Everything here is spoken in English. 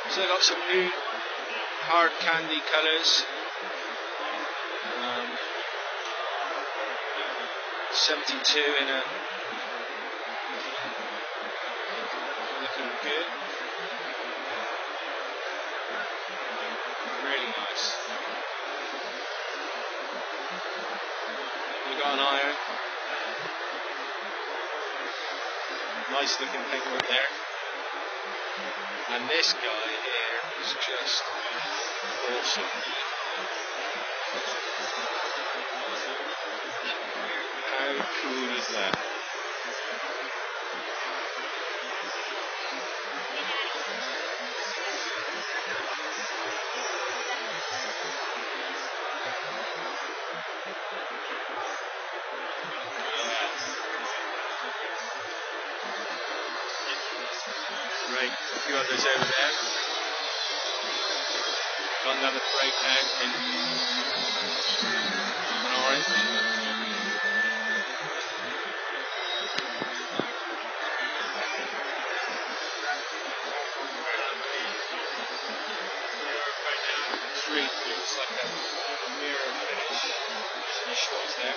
So I got some new hard candy colours. 72 in a looking good. Really nice. We got an iron. Nice looking paintwork there. And this guy here is just awesome. How cool is that? Right, a few others over there. Got another breakout in an orange. Street looks like a mirror finish. Initials there.